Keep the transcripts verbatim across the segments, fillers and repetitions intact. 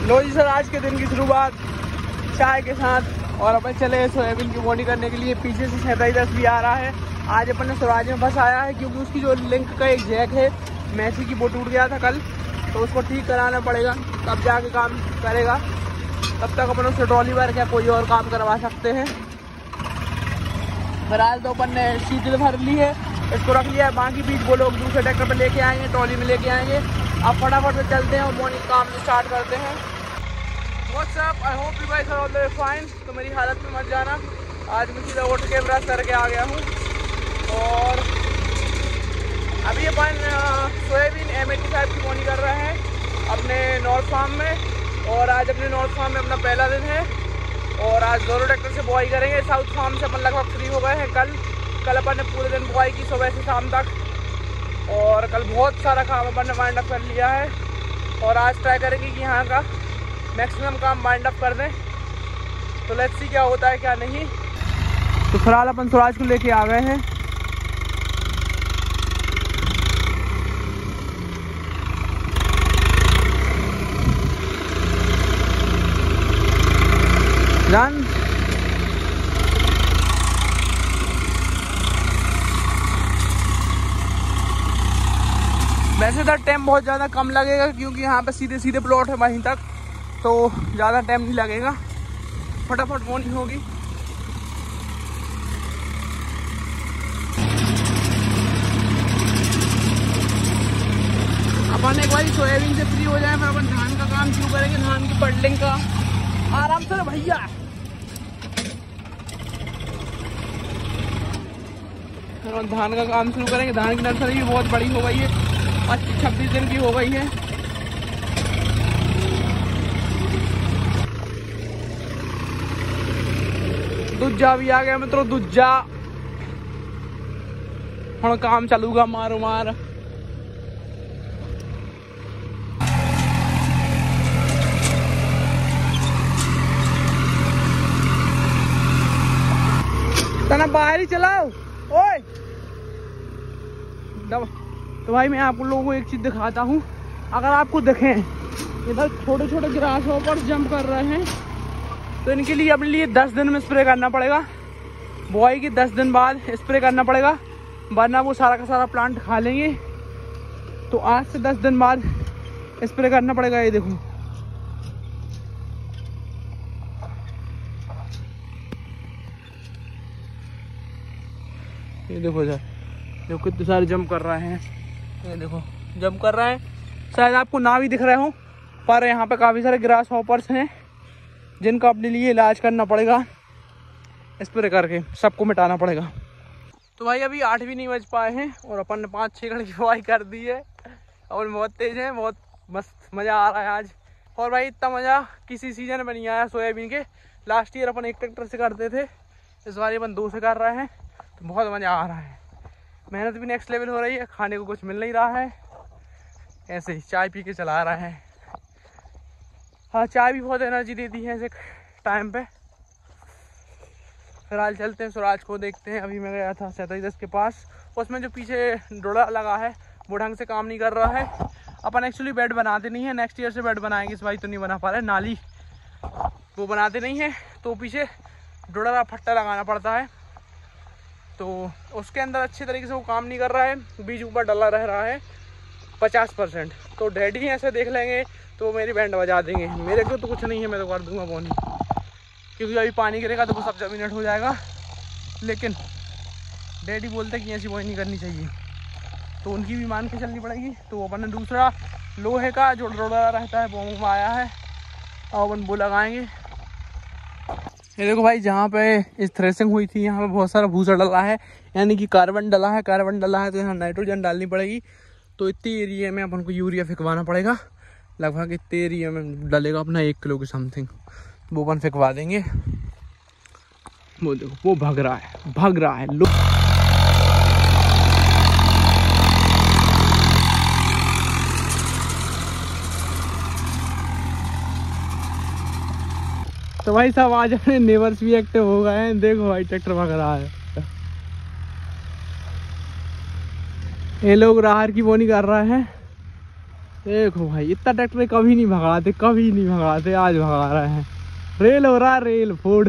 लो जी sir, आज के दिन की शुरुआत चाय के साथ और अपन चले सोयाबीन की बोनी करने के लिए। पीछे से सैंतालीस दस भी आ रहा है। आज अपन ने स्वराज में बस आया है क्योंकि उसकी जो लिंक का एक जैक है मैसी की वो टूट गया था कल, तो उसको ठीक कराना पड़ेगा, तब जाके काम करेगा। तब तक अपन उससे ट्रॉली वर्क या कोई और काम करवा सकते हैं। फिलहाल तो अपन ने सीट भर ली है, इसको रख लिया है। बाकी बीच वो लोग दूसरे ट्रैक्टर पर लेके आएंगे, ट्रॉली में लेके आएंगे। अब फटाफट से चलते हैं और मॉर्निंग काम स्टार्ट करते हैं। What's up, I hope you guys are all fine. तो मेरी हालत में मत जाना, आज मैं सीधा उठ के ब्रश करके आ गया हूँ। और अभी अपन सोयाबीन एम एटी फाइव की बोनी कर रहे हैं अपने नॉर्थ फार्म में। और आज अपने नॉर्थ फार्म में अपना पहला दिन है और आज दोनों ट्रैक्टर से बुआई करेंगे। साउथ फार्म से अपन लगभग फ्री हो गए हैं। कल कल अपन ने पूरे दिन बुआई की, सुबह से शाम तक, और कल बहुत सारा काम अपन ने वाइंड अप कर लिया है। और आज ट्राई करेंगे कि यहाँ का मैक्सिमम काम वाइंड अप कर दें। तो लेट्स सी क्या होता है क्या नहीं। तो फिलहाल अपन स्वराज को लेके आ गए हैं। डन। वैसे तो टाइम बहुत ज़्यादा कम लगेगा क्योंकि यहाँ पे सीधे सीधे प्लॉट है वहीं तक, तो ज़्यादा टाइम नहीं लगेगा, फटाफट बोनी होगी। अपन एक बार सोयाबीन से फ्री हो जाए फिर अपन धान का काम शुरू करेंगे, धान की पडलिंग का। आराम से भैया। धान का काम शुरू करेंगे। धान की नर्सरी भी बहुत बड़ी हो गई है, पच्चीस छब्बीस दिन की हो गई है। दूजा भी आ गया मित्रों, दूजा। हम काम चलूगा मारो मार। तना बाहर ही चलाओ ओए। तो भाई मैं आप लोगों को एक चीज दिखाता हूँ। अगर आपको देखें इधर छोटे छोटे ग्रास होपर जंप कर रहे हैं, तो इनके लिए अपने लिए दस दिन में स्प्रे करना पड़ेगा। बुआई के दस दिन बाद स्प्रे करना पड़ेगा, वरना वो सारा का सारा प्लांट खा लेंगे। तो आज से दस दिन बाद स्प्रे करना पड़ेगा। ये देखो, ये देखो सर, देखो कितने सारे जंप कर रहे हैं। ये देखो जंप कर रहे हैं। शायद आपको ना भी दिख रहे हो, पर यहाँ पे काफ़ी सारे ग्रास हॉपर्स हैं जिनका अपने लिए इलाज करना पड़ेगा। स्प्रे करके सबको मिटाना पड़ेगा। तो भाई अभी आठ भी नहीं बज पाए हैं और अपन ने पाँच छः घंटे की बुआई कर दी है और बहुत तेज़ है, बहुत मस्त मज़ा आ रहा है आज। और भाई इतना मज़ा किसी सीजन में नहीं आया सोयाबीन के। लास्ट ईयर अपन एक ट्रैक्टर से करते थे, इस बार अपन दो से कर रहे हैं, तो बहुत मज़ा आ रहा है। मेहनत भी नेक्स्ट लेवल हो रही है, खाने को कुछ मिल नहीं रहा है, ऐसे ही चाय पी के चला रहा है। हाँ, चाय भी बहुत एनर्जी देती है ऐसे टाइम पे। फिलहाल चलते हैं स्वराज को देखते हैं। अभी मैं गया था सैंतालीस दस के पास, उसमें जो पीछे डोड़ा लगा है वो ढंग से काम नहीं कर रहा है। अपन एक्चुअली बेड बनाते नहीं है, नेक्स्ट ईयर से बेड बनाएंगे। इस बार तो नहीं बना पा रहे, नाली वो बनाते नहीं है, तो पीछे डोड़ा फट्टा लगाना पड़ता है। तो उसके अंदर अच्छे तरीके से वो काम नहीं कर रहा है, बीज ऊपर डला रह रहा है पचास परसेंट। तो डैडी ऐसे देख लेंगे तो मेरी बैंड बजा देंगे। मेरे को तो कुछ नहीं है, मैं तो कर दूंगा बोनी, क्योंकि अभी पानी गिरेगा तो वो सब जमीनट हो जाएगा। लेकिन डैडी बोलते कि ऐसी बोनी नहीं करनी चाहिए, तो उनकी भी मान के चलनी पड़ेगी। तो अपन ने दूसरा लोहे का जो डोड़ा रहता है वो आया है और अपन वो लगाएंगे। ये देखो भाई, जहाँ पे इस थ्रेसिंग हुई थी यहाँ पे बहुत सारा भूसा डला है, यानी कि कार्बन डला है। कार्बन डला है तो यहाँ नाइट्रोजन डालनी पड़ेगी। तो इतने एरिया में अपन को यूरिया फेंकवाना पड़ेगा। लगभग इतने एरिया में डलेगा अपना एक किलो की समथिंग, वो अपन फेंकवा देंगे। वो देखो वो भाग रहा है, भाग रहा है लो। तो भाई साहब आज अपने नेबर्स भी एक्टिव हो गए हैं। देखो भाई ट्रैक्टर भाग रहा है। ये लोग राहर की बोनी कर रहे हैं। देखो भाई इतना ट्रैक्टर कभी नहीं भगाते, कभी नहीं भगाते, आज भगा रहे हैं। रेल हो रहा है, रेल फूड।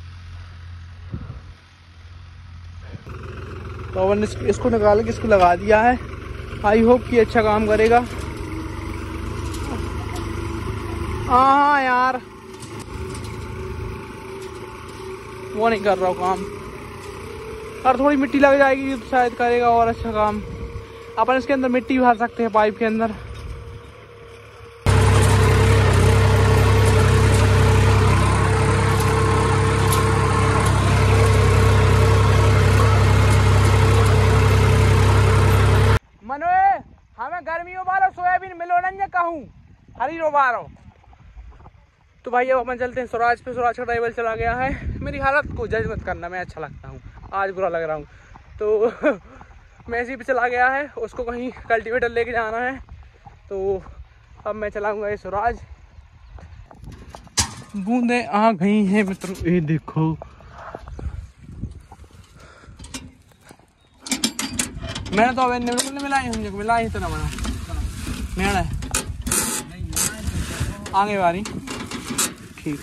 तो अपन इसको निकाल के इसको लगा दिया है। आई होप कि अच्छा काम करेगा। हाँ यार वो नहीं कर रहा हूँ काम, और थोड़ी मिट्टी लग जाएगी तो शायद करेगा और अच्छा काम। अपन इसके अंदर मिट्टी भर सकते हैं पाइप के अंदर। मनोए हमें गर्मियों वालों सोयाबीन मिलो नहीं कहूँ हरी रो बारो। तो भाई अब अपन चलते हैं स्वराज पे। स्वराज का ड्राइवर चला गया है। मेरी हालत को जज मत करना, मैं अच्छा लगता हूँ, आज बुरा लग रहा हूँ। तो मैं इसी पे चला गया है, उसको कहीं कल्टीवेटर लेके जाना है। तो अब मैं चलाऊंगा ये स्वराज। बूंदे आ गई हैं मित्रों, ये देखो। मैंने तो अब बिल्कुल मिलाई हूँ, मिलाई तो ना बना मेरा आगे बारी ठीक।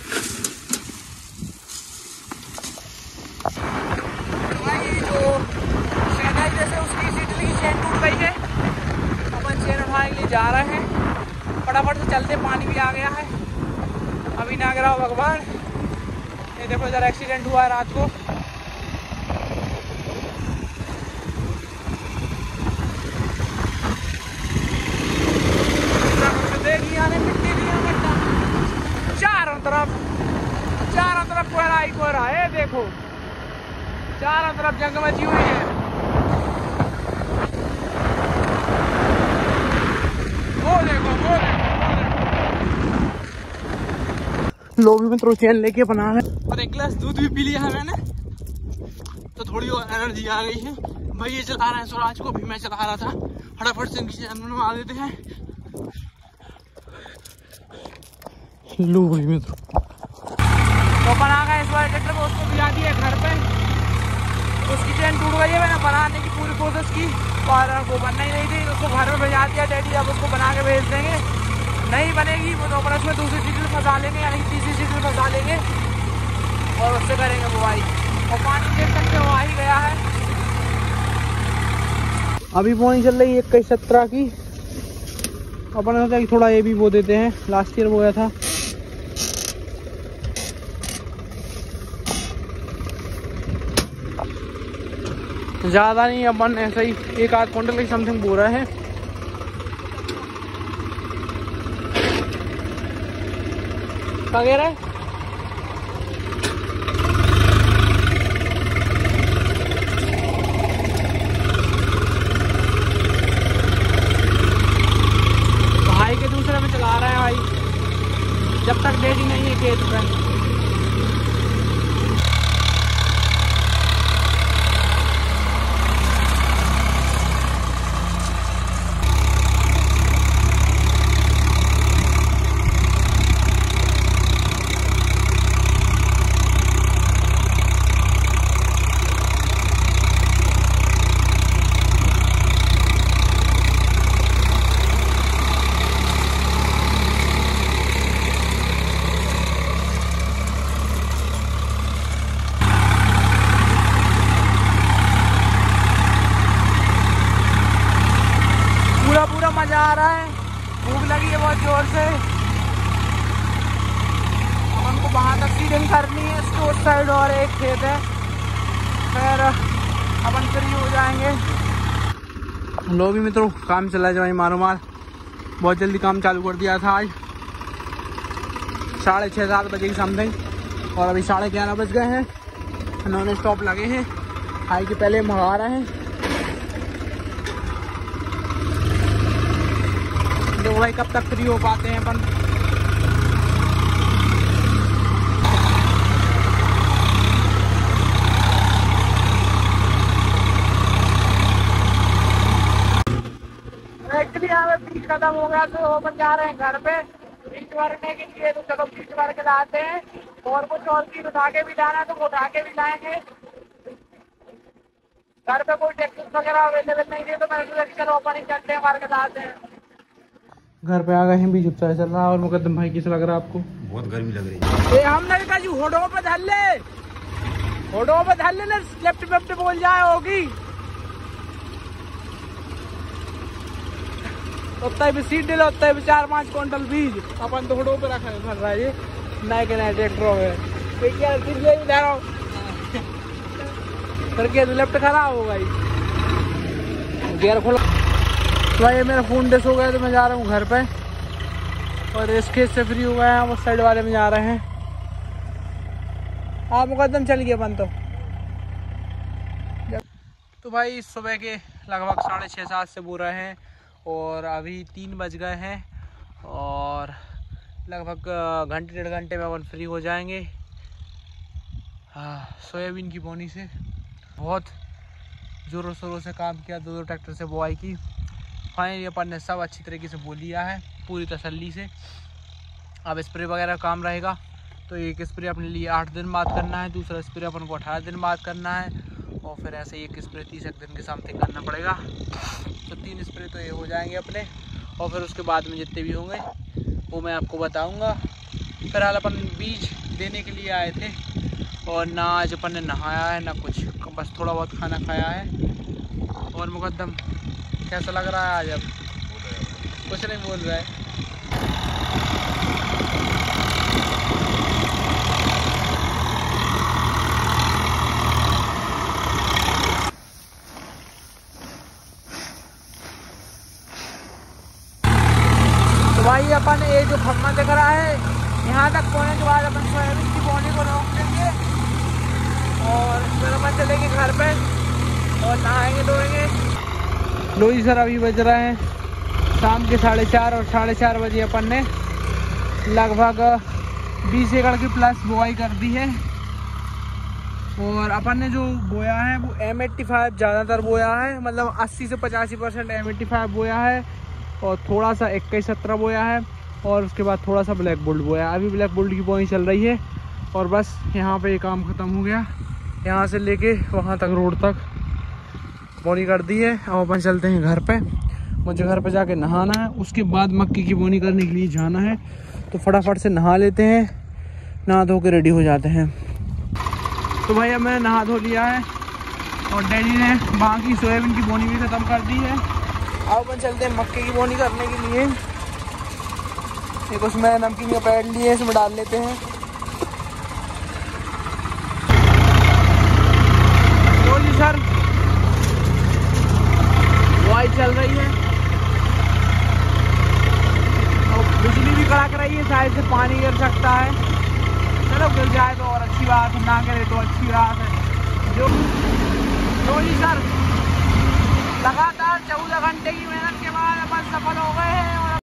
भाई जो शहनाई जैसे उसकी सीट की चेन टूट गई है, अपन चेन उठाने के लिए जा रहे हैं। फटाफट से चलते, पानी भी आ गया है। अभी ना गिरा हो भगवान। ये देखो इधर एक्सीडेंट हुआ है रात को। मिट्टी चारों तरफ, चारों तरफ कोहरा ही कोहरा है। देखो चारों तरफ जंग मची हुई है। वो देखो वो देखो लो भी मित्रों चैन लेके बना है। और एक गिलास दूध भी पी लिया है मैंने, तो थोड़ी और एनर्जी आ गई है। भाई ये चला रहे हैं स्वराज को, भी मैं चला रहा था। फटाफट से इनकी चैन बनवा देते हैं। लो भाई मित्रों तो बना गए इस बार ट्रैक्टर को, उसको भिजा दिया घर पे। उसकी चैन टूट गई है, मैंने बनाने की पूरी कोशिश की और वो बनना ही नहीं थी। उसको घर में भिजा दिया डैडी, अब उसको बना के भेज देंगे। नहीं बनेगी वो तो अपन उसमें दूसरी सीट में फंसा लेंगे, यानी तीसरी सीट में फंसा लेंगे और उससे करेंगे बुआई। और पानी देख सकते हो आ ही गया है। अभी पानी चल रही है इक्कीस सत्रह की। अपन सोचा कि थोड़ा ये भी बो देते हैं, लास्ट ईयर बोया था। ज्यादा नहीं, अपन ऐसा ही एक आध क्विंटल की समथिंग बो रहा है। क्या कह रहा है? भाई के दूसरे में चला रहा है भाई, जब तक डैडी नहीं है खेत पे। मजा आ रहा है, भूख लगी है बहुत जोर से। हमको वहाँ तक सीडिंग करनी है, इसके उस साइड और एक खेत है, फिर अपन फ्री हो जाएंगे। लो भी मित्रों काम चला जाए मारो मार, बहुत जल्दी काम चालू कर दिया था आज साढ़े छः सात बजे की समथिंग। और अभी साढ़े ग्यारह बज गए हैं, नॉन स्टॉप लगे हैं। हाई के पहले मंगा रहे हैं। तो भाई कब तक फ्री हो पाते हैं अपन। एक्चुअली यहाँ पे बीच खत्म हो गया तो अपन जा रहे हैं घर पे बीच भरने के लिए। तो चलो बीच भर के लाते हैं, और कुछ और चीज उठा के भी लाना है तो वो उठा के भी लाएंगे। घर पे कोई टैक्सी वगैरह अवेलेबल नहीं है तो मैं सोचा चलो अपन ही चलते हैं, मार के लाते हैं। घर पे आ गए हैं, बीच उपचार चल रहा है। और मुकद्दम भाई कैसा लग रहा है आपको? बहुत गर्मी लग रही है। ए हमने कहा जी होठों पे धर ले, होठों पे धर ले ना, लेफ्ट लेफ्ट बोल जाए होगी। उतना भी सीट दिला, उतना भी चार पाँच क्विंटल बीज अपन तो होठों पे रखा भर रहा है ये नए के नए ट्रैक्टरों में। करके लेफ्ट खराब हो गई, गियर खोला। तो ये मेरा फोन डिस हो गया तो मैं जा रहा हूँ घर पे, और इस खेत से फ्री हो गए हैं, हम उस साइड वाले में जा रहे हैं। आप मुकद्दम चल गए अपन तो। तो भाई सुबह के लगभग साढ़े छः सात से बोल रहे हैं और अभी तीन बज गए हैं और लगभग घंटे डेढ़ घंटे में अपन फ्री हो जाएंगे। हाँ, सोयाबीन की बोनी से बहुत ज़ोरों शोरों से काम किया, दो दो ट्रैक्टर से बुआई की। फाइनली अपन ने सब अच्छी तरीके से बो लिया है, पूरी तसल्ली से। अब स्प्रे वगैरह काम रहेगा, तो एक स्प्रे अपने लिए आठ दिन बाद करना है, दूसरा स्प्रे अपन को अठारह दिन बाद करना है, और फिर ऐसे एक स्प्रे तीस एक दिन के समथिंग करना पड़ेगा। तो तीन स्प्रे तो ये हो जाएंगे अपने, और फिर उसके बाद में जितने भी होंगे वो मैं आपको बताऊँगा। फिलहाल अपन बीज देने के लिए आए थे, और ना आज अपन ने नहाया है ना कुछ, बस थोड़ा बहुत खाना खाया है। और मुकद्दम कैसा लग रहा है आज? अब कुछ नहीं बोल रहा है। तो भाई अपन ये जो खम्मा दिख रहा है यहाँ तक पहुँचने के बाद अपन सोयाबीन की बोनी को रोक देंगे और फिर अपन चलेंगे घर पे और नहाएंगे धोएंगे। लो जी सर, अभी बज रहे हैं शाम के साढ़े चार और साढ़े चार बजे अपन ने लगभग बीस एकड़ की प्लस बुआई कर दी है। और अपन ने जो बोया है वो एम एट्टी फाइव ज़्यादातर बोया है, मतलब अस्सी से पचासी परसेंट एम एट्टी फाइव बोया है, और थोड़ा सा इक्कीस सत्रह बोया है, और उसके बाद थोड़ा सा ब्लैक बोल्ट बोया है। अभी ब्लैक बोल्ट की बोई चल रही है, और बस यहाँ पे ये काम ख़त्म हो गया। यहाँ से लेके वहाँ तक रोड तक बोनी कर दी है। अब अपन चलते हैं घर पे, मुझे घर पे जाके नहाना है, उसके बाद मक्की की बोनी करने के लिए जाना है। तो फटाफट से नहा लेते हैं, नहा धो के रेडी हो जाते हैं। तो भाई अब मैंने नहा धो लिया है और डैडी ने बाकी सोयाबीन की बोनी भी ख़त्म कर दी है। अब अपन चलते हैं मक्के की बोनी करने के लिए। एक उसमें नमकीन का पैड लिए, इसमें डाल लेते हैं। तो जी सर, बुआई चल रही है और बिजली भी कड़क रही है, शायद से पानी गिर सकता है। चलो गिर जाए तो और अच्छी बात है, ना गिरे तो अच्छी बात है। जो तो जी सर, लगातार चौदह घंटे की मेहनत के बाद अपन सफल हो गए हैं।